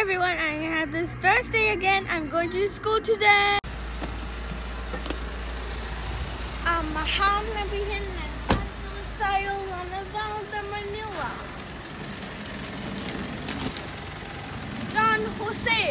everyone, I have this Thursday again. I'm going to school today. Mahal nabihin ng Santo Sayo Lanavao de Manila, San Jose.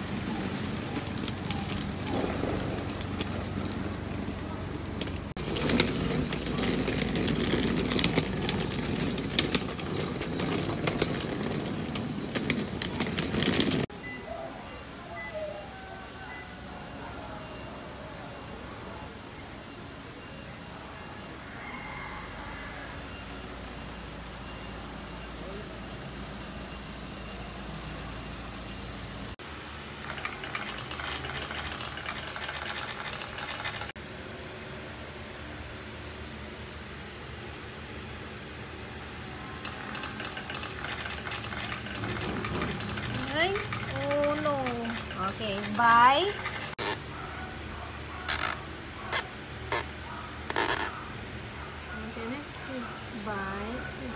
Oh no. Okay, bye. Okay, next. Bye.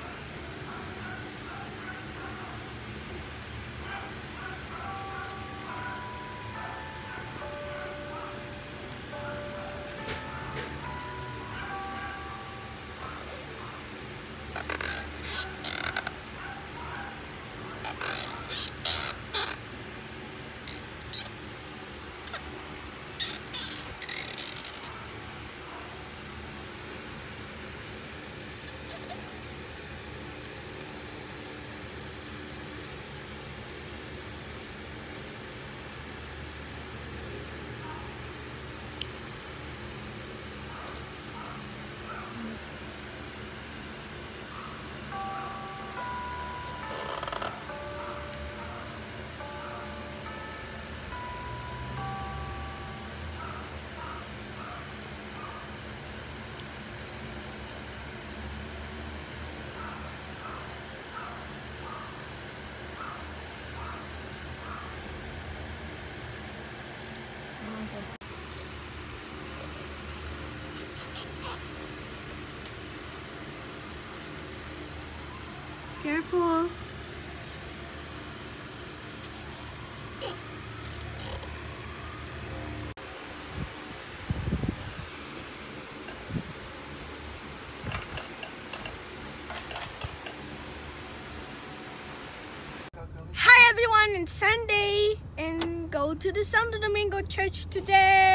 Careful. Hi everyone, it's Sunday and go to the Santo Domingo Church today.